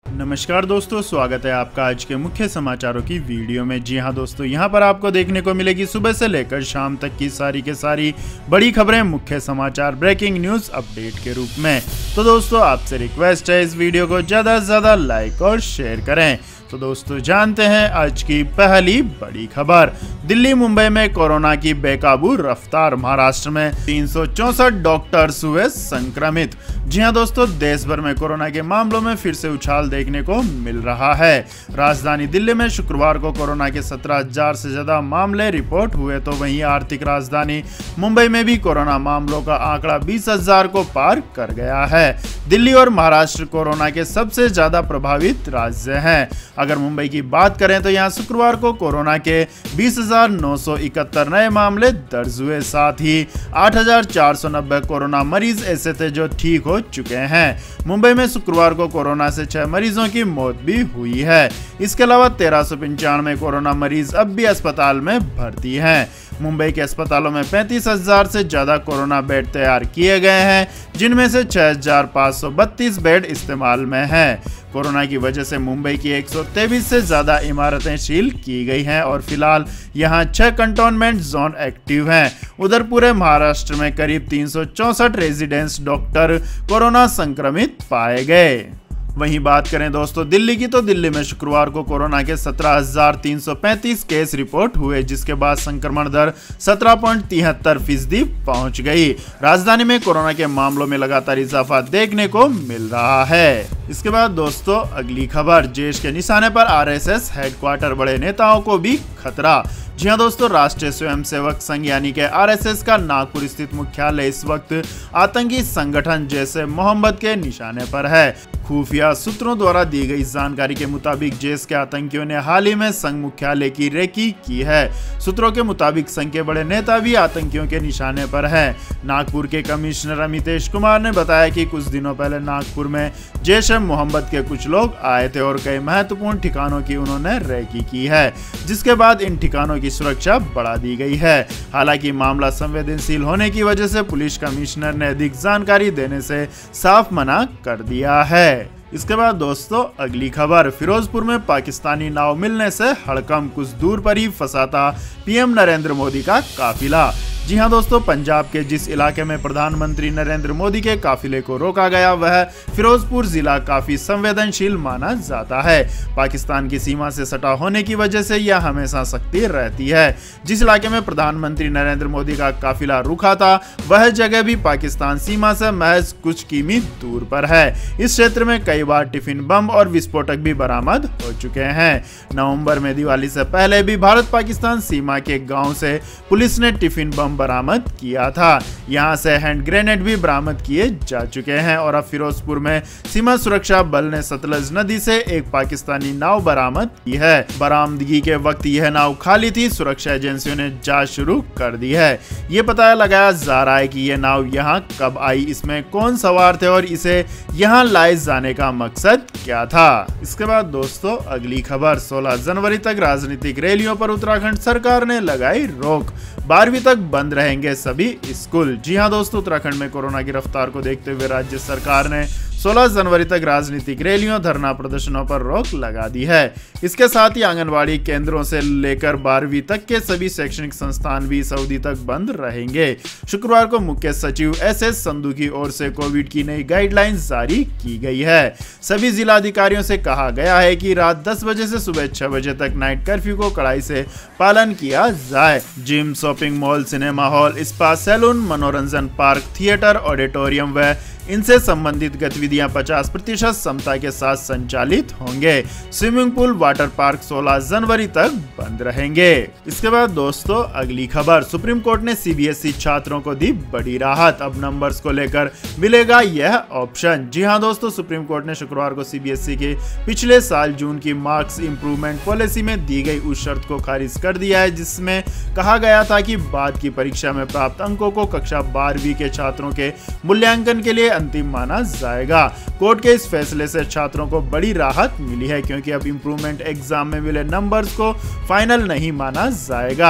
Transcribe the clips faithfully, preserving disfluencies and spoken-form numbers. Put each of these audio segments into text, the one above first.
नमस्कार दोस्तों, स्वागत है आपका आज के मुख्य समाचारों की वीडियो में। जी हां दोस्तों, यहां पर आपको देखने को मिलेगी सुबह से लेकर शाम तक की सारी के सारी बड़ी खबरें, मुख्य समाचार, ब्रेकिंग न्यूज अपडेट के रूप में। तो दोस्तों आपसे रिक्वेस्ट है इस वीडियो को ज़्यादा से ज़्यादा लाइक और शेयर करें। तो दोस्तों जानते हैं आज की पहली बड़ी खबर। दिल्ली मुंबई में कोरोना की बेकाबू रफ्तार। महाराष्ट्र में तीन सौ चौसठ डॉक्टर्स हुए संक्रमित। जी हां दोस्तों, देश भर में कोरोना के मामलों में फिर से उछाल देखने को मिल रहा है। राजधानी दिल्ली में शुक्रवार को कोरोना के सत्रह हजार से ज्यादा मामले रिपोर्ट हुए, तो वहीं आर्थिक राजधानी मुंबई में भी कोरोना मामलों का आंकड़ा बीस हजार को पार कर गया है। दिल्ली और महाराष्ट्र कोरोना के सबसे ज्यादा प्रभावित राज्य हैं। अगर मुंबई की बात करें तो यहां शुक्रवार को कोरोना के बीस हजार नौ सौ इकहत्तर नए मामले दर्ज हुए। साथ ही आठ हजार चार सौ नब्बे कोरोना मरीज ऐसे थे जो ठीक हो चुके हैं। मुंबई में शुक्रवार को कोरोना से छह मरीजों की मौत भी हुई है। इसके अलावा तेरह सौ पंचानवे कोरोना मरीज अब भी अस्पताल में भर्ती हैं। मुंबई के अस्पतालों में पैंतीस हजार से ज्यादा कोरोना बेड तैयार किए गए हैं, जिनमें से छह हजार पाँच सौ बत्तीस बेड इस्तेमाल में हैं। कोरोना की वजह से मुंबई की एक सौ तेईस से ज्यादा इमारतें सील की गई हैं और फिलहाल यहां छह कंटोनमेंट जोन एक्टिव हैं। उधर पूरे महाराष्ट्र में करीब तीन सौ चौसठ रेजिडेंस डॉक्टर कोरोना संक्रमित पाए गए। वहीं बात करें दोस्तों दिल्ली की, तो दिल्ली में शुक्रवार को कोरोना के सत्रह हजार तीन सौ पैंतीस केस रिपोर्ट हुए, जिसके बाद संक्रमण दर सत्रह पॉइंट तिहत्तर फीसदी पहुंच गई। राजधानी में कोरोना के मामलों में लगातार इजाफा देखने को मिल रहा है। इसके बाद दोस्तों अगली खबर, देश के निशाने पर आरएसएस हेडक्वार्टर, बड़े नेताओं को भी खतरा। जी हाँ दोस्तों, राष्ट्रीय स्वयंसेवक संघ यानी कि आरएसएस का नागपुर स्थित मुख्यालय इस वक्त आतंकी संगठन जैसे मोहम्मद के निशाने पर है। खुफिया सूत्रों द्वारा दी गई जानकारी के मुताबिक जैश के आतंकियों ने हाल ही में संघ मुख्यालय की रेकी की है। सूत्रों के मुताबिक संघ के बड़े नेता भी आतंकियों के निशाने पर हैं। नागपुर के कमिश्नर अमितेश कुमार ने बताया कि कुछ दिनों पहले नागपुर में जैश ए मोहम्मद के कुछ लोग आए थे और कई महत्वपूर्ण ठिकानों की उन्होंने रेकी की है, जिसके बाद इन ठिकानों की सुरक्षा बढ़ा दी गई है। हालांकि मामला संवेदनशील होने की वजह से पुलिस कमिश्नर ने अधिक जानकारी देने से साफ मना कर दिया है। इसके बाद दोस्तों अगली खबर, फिरोजपुर में पाकिस्तानी नाव मिलने से हड़कंप, कुछ दूर पर ही फंसा था पीएम नरेंद्र मोदी का काफिला। जी हां दोस्तों, पंजाब के जिस इलाके में प्रधानमंत्री नरेंद्र मोदी के काफिले को रोका गया वह फिरोजपुर जिला काफी संवेदनशील माना जाता है। पाकिस्तान की सीमा से सटा होने की वजह से यह हमेशा सख्ती रहती है। जिस इलाके में प्रधानमंत्री नरेंद्र मोदी का काफिला रुका था वह जगह भी पाकिस्तान सीमा से महज कुछ किमी दूर पर है। इस क्षेत्र में कई बार टिफिन बम और विस्फोटक भी बरामद हो चुके हैं। नवंबर में दिवाली से पहले भी भारत पाकिस्तान सीमा के गाँव से पुलिस ने टिफिन बम बरामद किया था। यहां से हैंड ग्रेनेड भी बरामद किए जा चुके हैं और अब फिरोजपुर में सीमा सुरक्षा बल ने सतलज नदी से एक पाकिस्तानी नाव बरामद की है। बरामदगी के वक्त यह नाव खाली थी। सुरक्षा एजेंसियों ने जांच शुरू कर दी है। ये पता लगाया जा रहा है कि यह नाव यहां कब आई, इसमें कौन सवार थे और इसे यहां लाए जाने का मकसद क्या था। इसके बाद दोस्तों अगली खबर, सोलह जनवरी तक राजनीतिक रैलियों पर उत्तराखंड सरकार ने लगाई रोक। बारहवीं तक बंद रहेंगे सभी स्कूल। जी हां दोस्तों, उत्तराखंड में कोरोना की रफ्तार को देखते हुए राज्य सरकार ने सोलह जनवरी तक राजनीतिक रैलियों, धरना प्रदर्शनों पर रोक लगा दी है। इसके साथ ही आंगनबाड़ी केंद्रों से लेकर बारहवीं तक के सभी शैक्षणिक संस्थान भी सऊदी तक बंद रहेंगे। शुक्रवार को मुख्य सचिव एस एस संधू की ओर से कोविड की नई गाइडलाइंस जारी की गई है। सभी जिला अधिकारियों से कहा गया है कि रात दस बजे से सुबह छह बजे तक नाइट कर्फ्यू को कड़ाई से पालन किया जाए। Gym, shopping mall, cinema hall, spa, salon, मनोरंजन पार्क, थिएटर, ऑडिटोरियम व इनसे संबंधित गतिविधियां पचास प्रतिशत क्षमता के साथ संचालित होंगे। स्विमिंग पूल, वाटर पार्क सोलह जनवरी तक बंद रहेंगे। इसके बाद दोस्तों अगली खबर, सुप्रीम कोर्ट ने सीबीएसई छात्रों को दी बड़ी राहत। अब नंबर्स को लेकर मिलेगा यह ऑप्शन। जी हां दोस्तों, सुप्रीम कोर्ट ने शुक्रवार को सीबीएसई के पिछले साल जून की मार्क्स इंप्रूवमेंट पॉलिसी में दी गई उस शर्त को खारिज कर दिया है, जिसमें कहा गया था कि बाद की परीक्षा में प्राप्त अंकों को कक्षा बारहवीं के छात्रों के मूल्यांकन के लिए अंतिम माना जाएगा। कोर्ट के इस फैसले से छात्रों को बड़ी राहत मिली है, क्योंकि अब इंप्रूवमेंट एग्जाम में मिले नंबर्स को फाइनल नहीं माना जाएगा।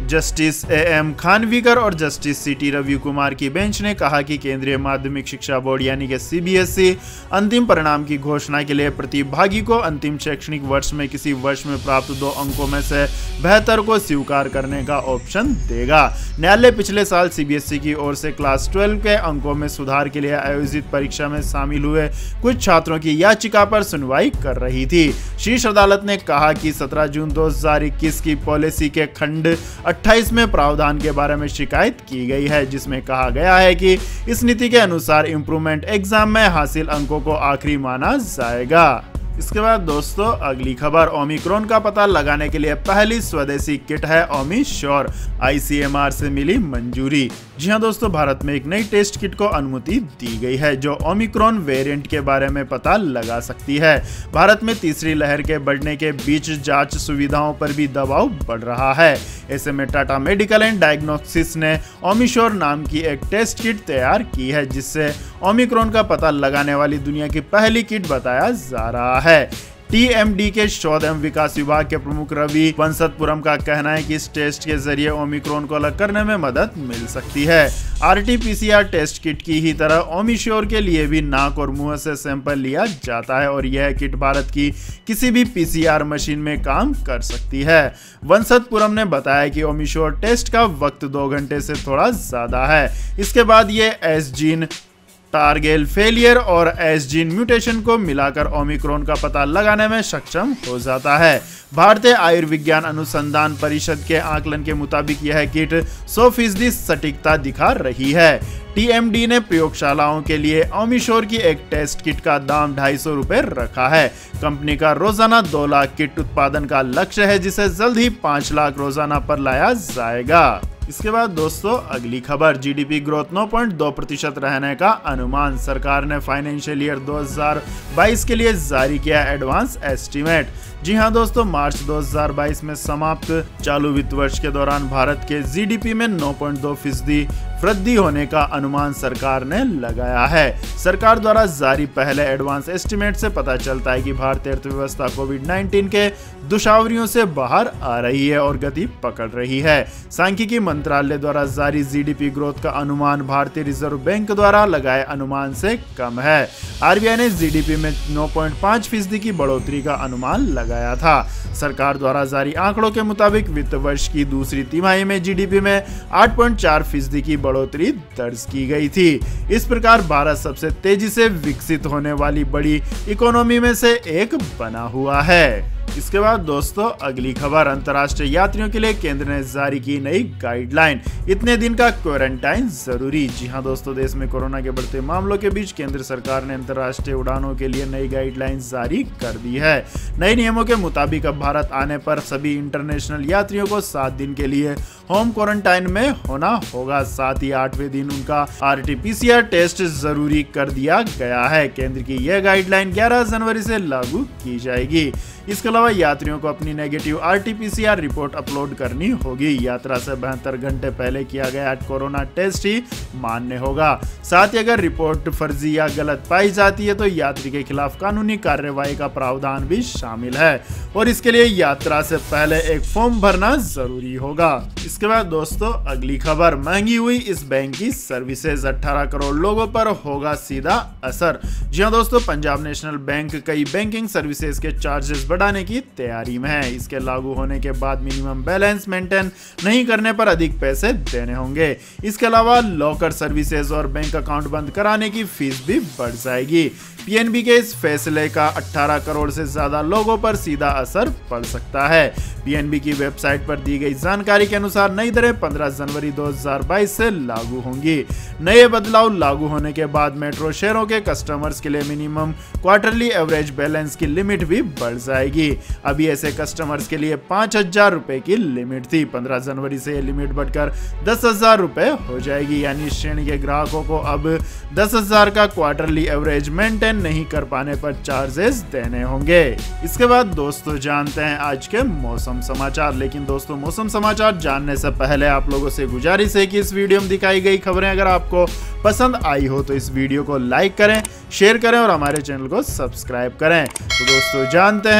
जस्टिस ए एम खानविकर और justice C T Ravi Kumar की बेंच ने कहा कि केंद्रीय माध्यमिक शिक्षा बोर्ड यानी कि सी बी एस ई अंतिम परिणाम की घोषणा के लिए प्रतिभागी को अंतिम शैक्षणिक वर्ष में किसी वर्ष में प्राप्त दो अंकों में से बेहतर को स्वीकार करने का ऑप्शन देगा। न्यायालय पिछले साल सी बी एस ई की ओर से क्लास ट्वेल्व के अंकों में सुधार के लिए आयोजित परीक्षा में शामिल हुए कुछ छात्रों की याचिका पर सुनवाई कर रही थी। शीर्ष अदालत ने कहा कि सत्रह जून दो हज़ार इक्कीस की पॉलिसी के खंड अट्ठाईस में प्रावधान के बारे में शिकायत की गई है, जिसमें कहा गया है कि इस नीति के अनुसार इम्प्रूवमेंट एग्जाम में हासिल अंकों को आखिरी माना जाएगा। इसके बाद दोस्तों अगली खबर, ओमिक्रॉन का पता लगाने के लिए पहली स्वदेशी किट है Omisure, I C M R से मिली मंजूरी। जी हां दोस्तों, भारत में एक नई टेस्ट किट को अनुमति दी गई है जो ओमिक्रॉन वेरिएंट के बारे में पता लगा सकती है। भारत में तीसरी लहर के बढ़ने के बीच जांच सुविधाओं पर भी दबाव बढ़ रहा है। ऐसे में टाटा मेडिकल एंड डायग्नोस्टिक्स ने ओमिश्योर नाम की एक टेस्ट किट तैयार की है, जिससे ओमिक्रॉन का पता लगाने वाली दुनिया की पहली किट बताया जा रहा है। टी एम डी के शोध एवं विकास विभाग के प्रमुख रवि वंशतपुरम का कहना है कि इस टेस्ट के जरिए ओमिक्रॉन को अलग करने में मदद मिल सकती है। R T P C R test kit की ही तरह ओमिश्योर के लिए भी नाक और मुंह से सैंपल लिया जाता है और यह किट भारत की किसी भी पी सी आर मशीन में काम कर सकती है। वंशतपुरम ने बताया कि ओमिश्योर टेस्ट का वक्त दो घंटे से थोड़ा ज्यादा है। इसके बाद ये एस जीन टारगेल फेलियर और एस जीन म्यूटेशन को मिलाकर ओमिक्रॉन का पता लगाने में सक्षम हो जाता है। भारतीय आयुर्विज्ञान अनुसंधान परिषद के आकलन के मुताबिक यह किट सौ फीसदी सटीकता दिखा रही है। टी एम डी ने प्रयोगशालाओं के लिए ओमिश्योर की एक टेस्ट किट का दाम ढाई सौ रुपए रखा है। कंपनी का रोजाना दो लाख किट उत्पादन का लक्ष्य है, जिसे जल्द ही पाँच लाख रोजाना पर लाया जाएगा। इसके बाद दोस्तों अगली खबर, जी डी पी ग्रोथ नौ पॉइंट दो प्रतिशत रहने का अनुमान। सरकार ने फाइनेंशियल ईयर दो हज़ार बाईस के लिए जारी किया एडवांस एस्टीमेट। जी हां दोस्तों, मार्च दो हज़ार बाईस में समाप्त चालू वित्त वर्ष के दौरान भारत के जी डी पी में नौ पॉइंट दो फीसदी वृद्धि होने का अनुमान सरकार ने लगाया है। सरकार द्वारा जारी पहले एडवांस एस्टीमेट से पता चलता है कि भारतीय अर्थव्यवस्था कोविड उन्नीस के दुशावरियों से बाहर आ रही है और गति पकड़ रही है। सांख्यिकी मंत्रालय द्वारा जारी जी डी पी ग्रोथ का अनुमान भारतीय रिजर्व बैंक द्वारा लगाए अनुमान से कम है। आर बी आई ने जी डी पी में नौ पॉइंट पाँच फीसदी की बढ़ोतरी का अनुमान लगाया था। सरकार द्वारा जारी आंकड़ों के मुताबिक वित्त वर्ष की दूसरी तिमाही में जी डी पी में आठ पॉइंट चार फीसदी की बढ़ोतरी दर्ज की गई थी। इस प्रकार भारत सबसे तेजी से विकसित होने वाली बड़ी इकोनॉमी में से एक बना हुआ है। इसके बाद दोस्तों अगली खबर, अंतर्राष्ट्रीय यात्रियों के लिए केंद्र ने जारी की नई गाइडलाइन, इतने दिन का क्वारंटाइन जरूरी। जी हां दोस्तों, देश में कोरोना के बढ़ते मामलों के बीच केंद्र सरकार ने अंतर्राष्ट्रीय उड़ानों के लिए नई गाइडलाइन जारी कर दी है। नए नियमों के मुताबिक अब भारत आने पर सभी इंटरनेशनल यात्रियों को सात दिन के लिए होम क्वारंटाइन में होना होगा। साथ ही आठवें दिन उनका R T P C R test जरूरी कर दिया गया है। केंद्र की यह गाइडलाइन ग्यारह जनवरी से लागू की जाएगी। इसके अलावा यात्रियों को अपनी negative R T P C R report upload करनी होगी। यात्रा से बहत्तर घंटे पहले किया गया कोरोना टेस्ट ही मान्य होगा। साथ ही अगर रिपोर्ट फर्जी या गलत पाई जाती है तो यात्री के खिलाफ कानूनी कार्रवाई का प्रावधान भी शामिल है और इसके लिए यात्रा से पहले एक फॉर्म भरना जरूरी होगा। इसके बाद दोस्तों अगली खबर, महंगी हुई इस बैंक की सर्विसेज, अठारह करोड़ लोगों पर होगा सीधा असर। जी हां दोस्तों, पंजाब नेशनल बैंक कई बैंकिंग सर्विसेज के चार्जेस बढ़ाने की तैयारी में है। इसके लागू होने के बाद मिनिमम बैलेंस मेंटेन नहीं करने पर अधिक पैसे देने होंगे। इसके अलावा लॉकर सर्विसेज और बैंक अकाउंट बंद कराने की फीस भी बढ़ जाएगी। पी एन बी के इस फैसले का अठारह करोड़ से ज्यादा लोगों पर सीधा असर पड़ सकता है। पी एन बी की वेबसाइट पर दी गई जानकारी के अनुसार नई दरें पंद्रह जनवरी दो हज़ार बाईस से लागू होंगी। नए बदलाव लागू होने के बाद मेट्रो शहरों के कस्टमर्स के लिए मिनिमम क्वार्टरली एवरेज बैलेंस की लिमिट भी बढ़ जाएगी। अभी ऐसे कस्टमर्स के लिए पांच हजार रुपए की लिमिट थी। पंद्रह जनवरी से यह लिमिट बढ़कर दस हजार रुपए हो जाएगी। यानी श्रेणी के ग्राहकों को अब दस हजार का क्वार्टरली एवरेज मेंटेन नहीं कर पाने पर चार्जेस देने होंगे। इसके बाद दोस्तों जानते हैं आज के मौसम समाचार। लेकिन दोस्तों मौसम समाचार जानने से पहले आप लोगों से गुजारिश है कि इस वीडियो में दिखाई गई खबरें अगर आपको पसंद आई हो तो इस वीडियो को लाइक करें, शेयर करें और हमारे चैनल को सब्सक्राइब करें। तो दोस्तों जानते हैं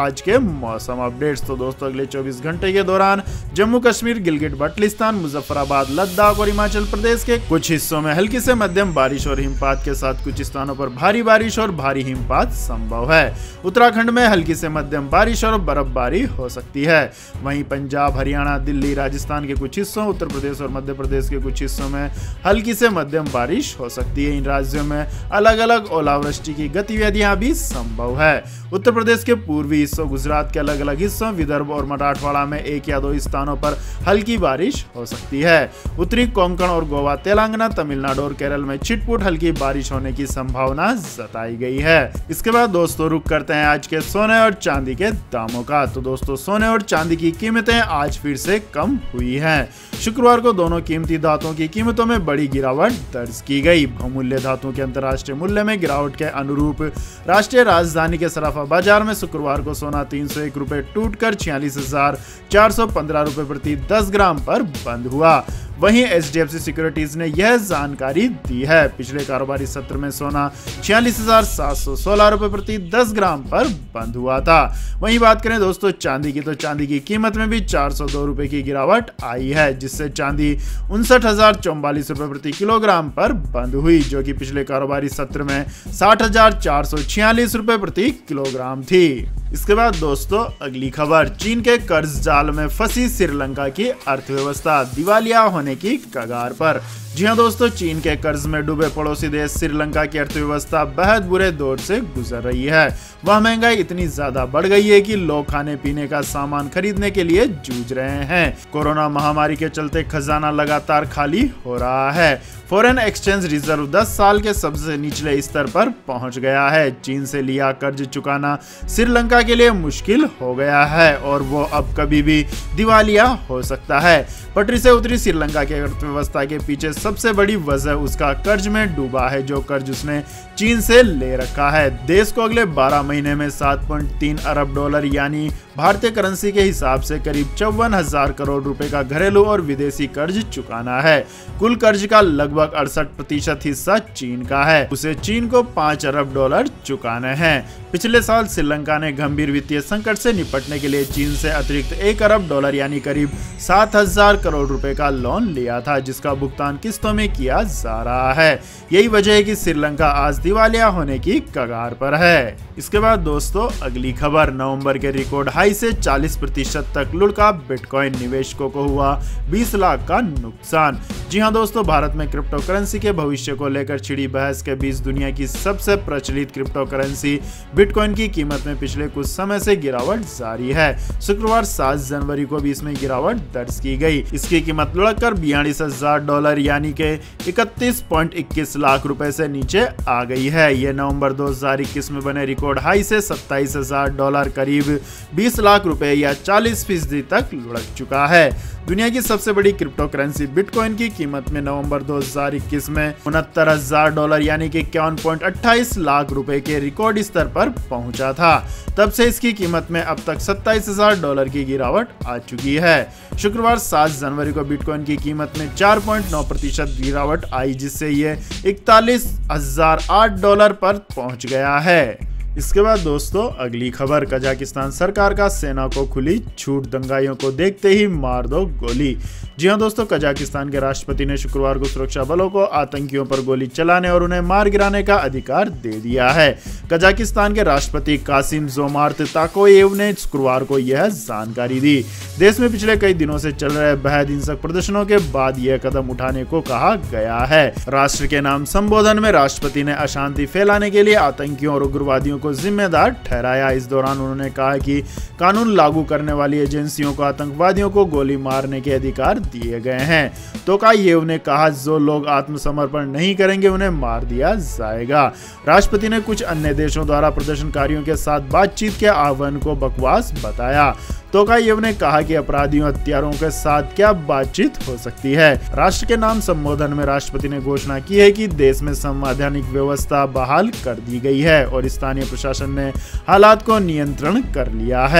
आज के मौसम अपडेट्स। तो दोस्तों अगले चौबीस घंटे के दौरान जम्मू कश्मीर, गिलगिट बल्टिस्तान, मुजफ्फराबाद, लद्दाख और हिमाचल प्रदेश के कुछ हिस्सों में हल्की से मध्यम बारिश और हिमपात के साथ कुछ स्थानों पर भारी बारिश और भारी हिमपात संभव है। उत्तराखंड में हल्की से मध्यम बारिश और बर्फबारी हो सकती है। वहीं पंजाब, हरियाणा, दिल्ली, राजस्थान के कुछ हिस्सों, उत्तर प्रदेश और मध्य प्रदेश के कुछ हिस्सों में हल्की से मध्यम बारिश हो सकती है। इन राज्यों में अलग अलग ओलावृष्टि की गतिविधियां भी संभव है। उत्तर प्रदेश के पूर्वी हिस्सों, गुजरात के अलग अलग हिस्सों, विदर्भ और मराठवाड़ा में एक या दो स्थानों पर हल्की बारिश हो सकती है। उत्तरी कोंकण और गोवा, तेलंगाना, तमिलनाडु और केरल में छिटपुट हल्की बारिश होने की संभावना जताई गई है। इसके बाद दोस्तों रुक करते हैं आज के सोने और चांदी के दामों का। तो दोस्तों सोने और चांदी की कीमतें आज फिर से कम हुई हैं। शुक्रवार को दोनों कीमती धातुओं की कीमतों में बड़ी गिरावट दर्ज की गई। बहुमूल्य धातुओं के अंतर्राष्ट्रीय मूल्य में गिरावट के अनुरूप राष्ट्रीय राजधानी के सराफा बाजार में शुक्रवार को सोना तीन सौ एक रुपए टूटकर छियालीस हजार चार सौ पंद्रह रुपए प्रति दस ग्राम पर बंद हुआ। वहीं H D F C securities ने यह जानकारी दी है। पिछले कारोबारी सत्र में सोना छियालीस हजार सात सौ सोलह रुपए प्रति दस ग्राम पर बंद हुआ था। वहीं बात करें दोस्तों चांदी की, तो चांदी की कीमत में भी चार सौ दो रुपए की गिरावट आई है, जिससे चांदी उनसठ हजार चौवालीस रुपए प्रति किलोग्राम पर बंद हुई, जो कि पिछले कारोबारी सत्र में साठ हजार चार सौ छियालीस रुपए प्रति किलोग्राम थी। इसके बाद दोस्तों अगली खबर, चीन के कर्ज जाल में फंसी श्रीलंका की अर्थव्यवस्था, दिवालिया होने की कगार पर। जी हां दोस्तों, चीन के कर्ज में डूबे पड़ोसी देश श्रीलंका की अर्थव्यवस्था बेहद बुरे दौर से गुजर रही है। वह महंगाई इतनी ज्यादा बढ़ गई है कि लोग खाने पीने का सामान खरीदने के लिए जूझ रहे हैं। कोरोना महामारी के चलते खजाना लगातार खाली हो रहा है। फॉरेन एक्सचेंज रिजर्व दस साल के सबसे निचले स्तर पर पहुंच गया है। चीन से लिया कर्ज चुकाना श्रीलंका के लिए मुश्किल हो गया है और वो अब कभी भी दिवालिया हो सकता है। पटरी से उतरी श्रीलंका की अर्थव्यवस्था के पीछे सबसे बड़ी वजह उसका कर्ज में डूबा है, जो कर्ज उसने चीन से ले रखा है। देश को अगले बारह महीने में सात पॉइंट तीन अरब डॉलर यानी भारतीय करेंसी के हिसाब से करीब चौवन हजार करोड़ रुपए का घरेलू और विदेशी कर्ज चुकाना है। कुल कर्ज का लगभग अड़सठ प्रतिशत हिस्सा चीन का है। उसे चीन को पाँच अरब डॉलर चुकाने हैं। पिछले साल श्रीलंका ने गंभीर वित्तीय संकट से निपटने के लिए चीन से अतिरिक्त एक अरब डॉलर यानी करीब सात हजार करोड़ रुपए का लोन लिया था, जिसका भुगतान किस्तों में किया जा रहा है। यही वजह है कि श्रीलंका आज दिवालिया होने की कगार पर है। इसके बाद दोस्तों अगली खबर, नवंबर के रिकॉर्ड हाई से चालीस प्रतिशत तक लुढ़का बिटकॉइन, निवेशकों को हुआ बीस लाख का नुकसान। जी हां दोस्तों, भारत में क्रिप्टो करेंसी के भविष्य को लेकर छिड़ी बहस के बीच दुनिया की सबसे प्रचलित क्रिप्टो करेंसी बिटकॉइन की कीमत में पिछले कुछ समय से गिरावट जारी है। शुक्रवार सात जनवरी को भी इसमें गिरावट दर्ज की गई। इसकी कीमत लुढ़कर बयालीस हजार डॉलर यानी के इकतीस पॉइंट इक्कीस लाख रुपए से नीचे आ गई है। यह नवंबर दो हजार इक्कीस में बने रिकॉर्ड हाई से सत्ताईस हजार डॉलर करीब बीस लाख रुपए या चालीस फीसदी तक लुढ़क चुका है। दुनिया की सबसे बड़ी क्रिप्टो करेंसी बिटकॉइन की कीमत में नवंबर दो हजार इक्कीस में उनहत्तर हजार डॉलर यानी कि इक्यावन पॉइंट अट्ठाईस लाख रुपए के रिकॉर्ड स्तर पर पहुंचा था। तब से इसकी कीमत में अब तक सत्ताईस हजार डॉलर की गिरावट आ चुकी है। शुक्रवार सात जनवरी को बिटकॉइन की कीमत में चार पॉइंट नौ प्रतिशत गिरावट आई, जिससे ये इकतालीस हजार आठ डॉलर पर पहुंच गया है। इसके बाद दोस्तों अगली खबर, कजाकिस्तान सरकार का सेना को खुली छूट, दंगाइयों को देखते ही मार दो गोली। जी हां दोस्तों, कजाकिस्तान के राष्ट्रपति ने शुक्रवार को सुरक्षा बलों को आतंकियों पर गोली चलाने और उन्हें मार गिराने का अधिकार दे दिया है। कजाकिस्तान के राष्ट्रपति कासिम जोमार्त ताकोयेव ने शुक्रवार को यह जानकारी दी। देश में पिछले कई दिनों से चल रहे बेहद हिंसक प्रदर्शनों के बाद यह कदम उठाने को कहा गया है। राष्ट्र के नाम संबोधन में राष्ट्रपति ने अशांति फैलाने के लिए आतंकियों और उग्रवादियों को जिम्मेदार ठहराया। इस दौरान उन्होंने कहा कि कानून लागू करने वाली एजेंसियों को आतंकवादियों को गोली मारने के अधिकार दिए गए हैं। तोकायेव ने कहा, जो लोग आत्मसमर्पण नहीं करेंगे उन्हें मार दिया जाएगा। राष्ट्रपति ने कुछ अन्य देशों द्वारा प्रदर्शनकारियों के साथ बातचीत के आह्वान को बकवास बताया। तोकायेव ने कहा कि अपराधियों हत्यारों के साथ क्या बातचीत हो सकती है। राष्ट्र के नाम संबोधन में राष्ट्रपति ने घोषणा की है कि देश में संवैधानिक व्यवस्था बहाल कर दी गई है और स्थानीय प्रशासन ने हालात को नियंत्रण कर लिया है।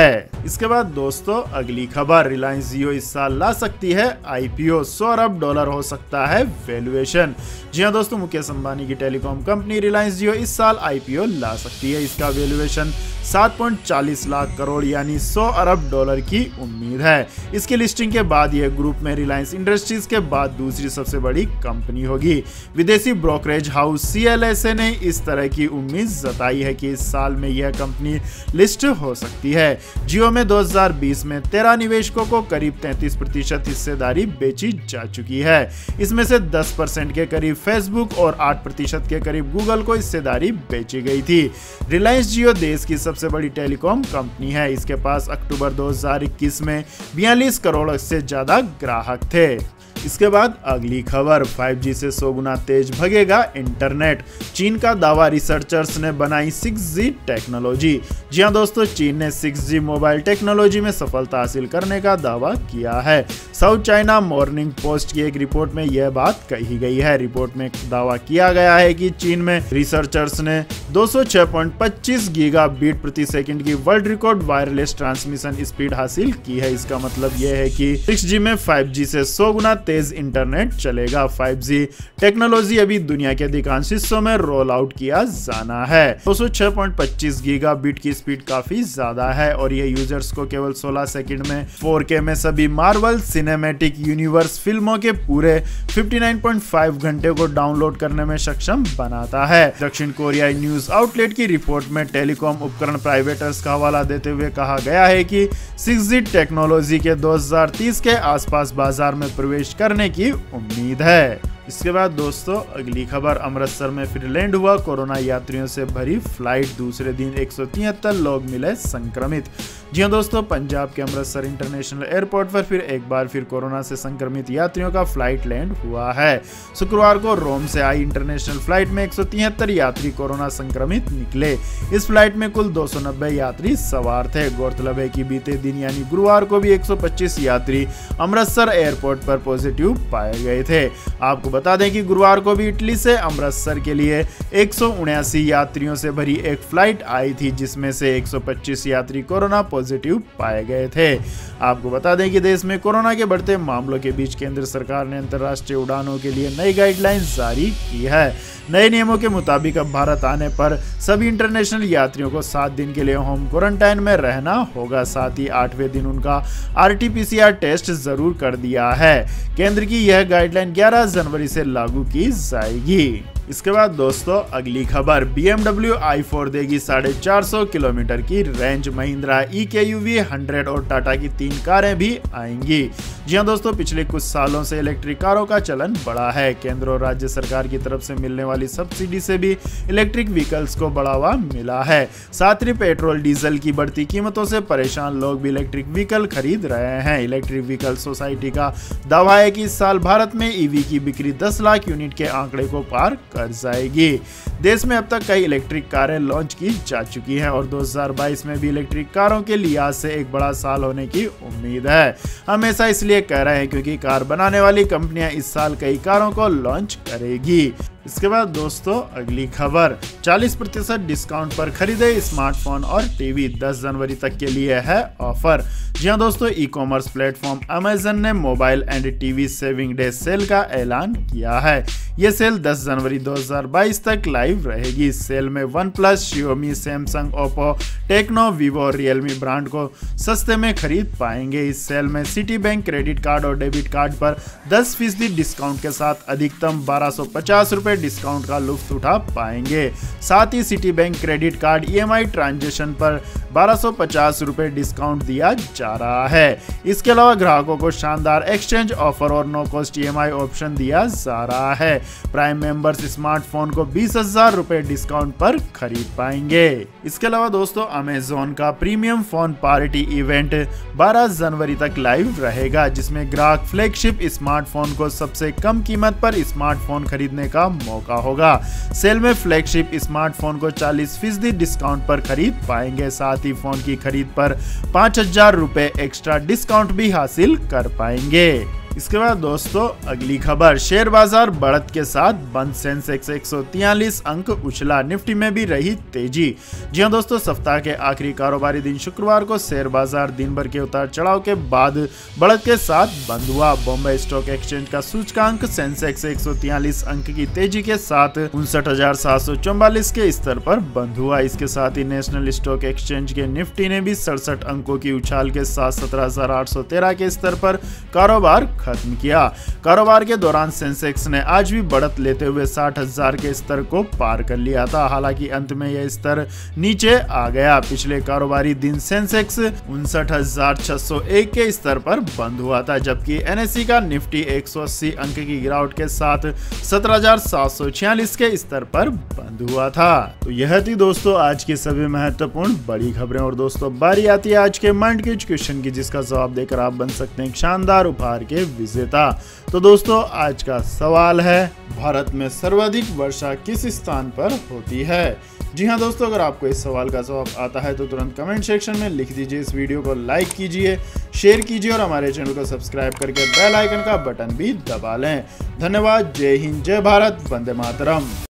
इसके बाद दोस्तों अगली खबर, रिलायंस जियो इस साल ला सकती है आईपीओ, सौ अरब डॉलर हो सकता है वैल्यूएशन। जी हां दोस्तों, मुकेश अंबानी की टेलीकॉम कंपनी रिलायंस जियो इस साल आईपीओ ला सकती है। इसका वैल्यूएशन सात पॉइंट चालीस लाख करोड़ यानी सौ अरब डॉलर की उम्मीद है। इसकी लिस्टिंग के बाद यह ग्रुप में रिलायंस इंडस्ट्रीज के बाद दूसरी सबसे बड़ी कंपनी होगी। विदेशी ब्रोकरेज हाउस सीएलएसए ने इस तरह की उम्मीद जताई है कि इस साल में यह कंपनी लिस्ट हो सकती है। जियो में दो हज़ार बीस में तेरह निवेशकों को करीब तैंतीस प्रतिशत हिस्सेदारी बेची जा चुकी है। इसमें से दस परसेंट के करीब फेसबुक और आठ प्रतिशत के करीब गूगल को हिस्सेदारी बेची गई थी। रिलायंस जियो देश की सबसे बड़ी टेलीकॉम कंपनी है। इसके पास अक्टूबर दो हज़ार इक्कीस में बयालीस करोड़ से ज्यादा ग्राहक थे। इसके बाद अगली खबर, फाइव जी से सौ गुना तेज भगेगा इंटरनेट, चीन का दावा, रिसर्चर्स ने बनाई सिक्स जी टेक्नोलॉजी। जी हां दोस्तों, चीन ने सिक्स जी मोबाइल टेक्नोलॉजी में सफलता हासिल करने का दावा किया है। साउथ चाइना मॉर्निंग पोस्ट की एक रिपोर्ट में यह बात कही गई है। रिपोर्ट में दावा किया गया है कि चीन में रिसर्चर्स ने दो सौ छह पॉइंट पच्चीस गीगाबीट प्रति सेकंड की world record wireless transmission speed हासिल की है। इसका मतलब यह है कि सिक्स जी में फाइव जी से सौ गुना तेज इंटरनेट चलेगा। फाइव जी टेक्नोलॉजी अभी दुनिया के अधिकांश हिस्सों में रोल आउट किया जाना है। दो सौ छह पॉइंट पच्चीस गीगाबिट की स्पीड काफी ज्यादा है और ये यूजर्स को केवल सोलह सेकंड में फोर के में सभी मार्वल सिनेमैटिक यूनिवर्स फिल्मों के पूरे उनसठ पॉइंट पाँच घंटे को डाउनलोड करने में सक्षम बनाता है। दक्षिण कोरियाई न्यूज आउटलेट की रिपोर्ट में टेलीकॉम उपकरण प्राइवेटर्स का हवाला देते हुए कहा गया है कि सिक्स जी टेक्नोलॉजी के दो हज़ार तीस के आसपास बाजार में प्रवेश करने की उम्मीद है। इसके बाद दोस्तों अगली खबर, अमृतसर में फिर लैंड हुआ कोरोना यात्रियों से भरी फ्लाइट, दूसरे दिन एक सौ तिहत्तर लोग मिले संक्रमित। जी हां दोस्तों, पंजाब के अमृतसर इंटरनेशनल एयरपोर्ट पर फिर एक बार फिर कोरोना से संक्रमित यात्रियों का फ्लाइट लैंड हुआ है। शुक्रवार को रोम से आई इंटरनेशनल फ्लाइट में एक सौ तिहत्तर यात्री कोरोना संक्रमित निकले। इस फ्लाइट में कुल दो सौ नब्बे यात्री सवार थे। गौरतलब है कि बीते दिन यानी गुरुवार को भी एक सौ पच्चीस यात्री अमृतसर एयरपोर्ट पर पॉजिटिव पाए गए थे। आपको बता दें कि गुरुवार को भी इटली से अमृतसर के लिए एक सौ उन्यासी यात्रियों से भरी एक फ्लाइट आई थी, जिसमें से एक सौ पच्चीस यात्री कोरोना पॉजिटिव पाए गए थे। आपको बता दें कि देश में कोरोना के बढ़ते मामलों के बीच केंद्र सरकार ने अंतर्राष्ट्रीय उड़ानों के लिए नई गाइडलाइंस जारी की है। नए नियमों के मुताबिक अब भारत आने पर सभी इंटरनेशनल यात्रियों को सात दिन के लिए होम क्वारंटाइन में रहना होगा। साथ ही आठवें दिन उनका आरटीपीसीआर टेस्ट जरूर कर दिया है। केंद्र की यह गाइडलाइन ग्यारह जनवरी से लागू की जाएगी। इसके बाद दोस्तों अगली खबर, B M W I four देगी साढ़े चार सौ किलोमीटर की रेंज, महिंद्रा ई के यू वी हंड्रेड और टाटा की तीन कारें भी आएंगी। जी हां दोस्तों, पिछले कुछ सालों से इलेक्ट्रिक कारों का चलन बढ़ा है। केंद्र और राज्य सरकार की तरफ से मिलने वाली सब्सिडी से भी इलेक्ट्रिक व्हीकल्स को बढ़ावा मिला है। साथ ही पेट्रोल डीजल की बढ़ती कीमतों से परेशान लोग भी इलेक्ट्रिक व्हीकल खरीद रहे हैं। इलेक्ट्रिक व्हीकल सोसाइटी का दावा है कि इस साल भारत में ईवी की बिक्री दस लाख यूनिट के आंकड़े को पार कर जाएगी। देश में अब तक कई इलेक्ट्रिक कारें लॉन्च की जा चुकी हैं और दो हज़ार बाईस में भी इलेक्ट्रिक कारों के लिहाज से एक बड़ा साल होने की उम्मीद है। हम ऐसा इसलिए कह रहे हैं क्योंकि कार बनाने वाली कंपनियां इस साल कई कारों को लॉन्च करेगी। इसके बाद दोस्तों अगली खबर, चालीस प्रतिशत डिस्काउंट पर खरीदे स्मार्टफोन और टीवी, दस जनवरी तक के लिए है ऑफर। जी हां दोस्तों, ई कॉमर्स प्लेटफॉर्म अमेजन ने mobile and TV saving day sale का ऐलान किया है। यह सेल दस जनवरी दो हज़ार बाईस तक लाइव रहेगी। इस सेल में OnePlus, Xiaomi, Samsung, Oppo, Tecno, Vivo और रियलमी ब्रांड को सस्ते में खरीद पाएंगे। इस सेल में सिटी बैंक क्रेडिट कार्ड और डेबिट कार्ड पर दस फीसदी डिस्काउंट के साथ अधिकतम बारह सौ पचास रुपए डिस्काउंट का लुत्फ उठा पाएंगे। साथ ही Citi bank credit card E M I transaction पर बारह सौ पचास रुपए डिस्काउंट दिया जा रहा है। इसके अलावा ग्राहकों को शानदार एक्सचेंज ऑफर और no cost E M I option दिया जा रहा है। प्राइम मेंबर्स स्मार्टफोन को बीस हजार रुपए डिस्काउंट पर खरीद पाएंगे। इसके अलावा दोस्तों अमेजोन का प्रीमियम फोन पार्टी इवेंट बारह जनवरी तक लाइव रहेगा, जिसमें ग्राहक फ्लैगशिप स्मार्टफोन को सबसे कम कीमत पर स्मार्टफोन खरीदने का मौका होगा। सेल में फ्लैगशिप स्मार्टफोन को चालीस फीसदी डिस्काउंट पर खरीद पाएंगे। साथ ही फोन की खरीद पर पाँच हजार रुपए एक्स्ट्रा डिस्काउंट भी हासिल कर पाएंगे। इसके बाद दोस्तों अगली खबर, शेयर बाजार बढ़त के साथ बंद, सेंसेक्स एक सौ तियालीस अंक उछला, निफ्टी में भी रही तेजी। जी हां दोस्तों, सप्ताह के आखिरी कारोबारी दिन शुक्रवार को शेयर बाजार दिन भर के उतार चढ़ाव के बाद बढ़त के साथ बंद हुआ। बॉम्बे स्टॉक एक्सचेंज का सूचकांक सेंसेक्स एक सौ तियालीस अंक की तेजी के साथ उनसठ हजार सात सौ चौवालीस के स्तर पर बंद हुआ। इसके साथ ही नेशनल स्टॉक एक्सचेंज के निफ्टी ने भी सड़सठ अंकों की उछाल के साथ सत्रह हजार आठ सौ तेरह के स्तर पर कारोबार खत्म किया। कारोबार के दौरान सेंसेक्स ने आज भी बढ़त लेते हुए साठ हजार के स्तर को पार कर लिया था। हालांकि अंत में यह स्तर नीचे आ गया। पिछले कारोबारी दिन सेंसेक्स उनसठ हजार छह सौ एक के स्तर पर बंद हुआ था, जबकि एनएसई का निफ्टी एक सौ अस्सी अंक की गिरावट के साथ सत्रह हजार सात सौ छियालीस के स्तर पर बंद हुआ था। तो यह थी दोस्तों आज की सभी महत्वपूर्ण बड़ी खबरें। और दोस्तों बारी आती है आज के माइंड क्विज क्वेश्चन की, जिसका जवाब देकर आप बन सकते हैं एक शानदार उपहार के विजेता। तो दोस्तों आज का सवाल है, भारत में सर्वाधिक वर्षा किस स्थान पर होती है? जी हां दोस्तों, अगर आपको इस सवाल का जवाब आता है तो तुरंत कमेंट सेक्शन में लिख दीजिए। इस वीडियो को लाइक कीजिए, शेयर कीजिए और हमारे चैनल को सब्सक्राइब करके बेल आइकन का बटन भी दबा लें। धन्यवाद। जय हिंद, जय भारत, वंदे मातरम।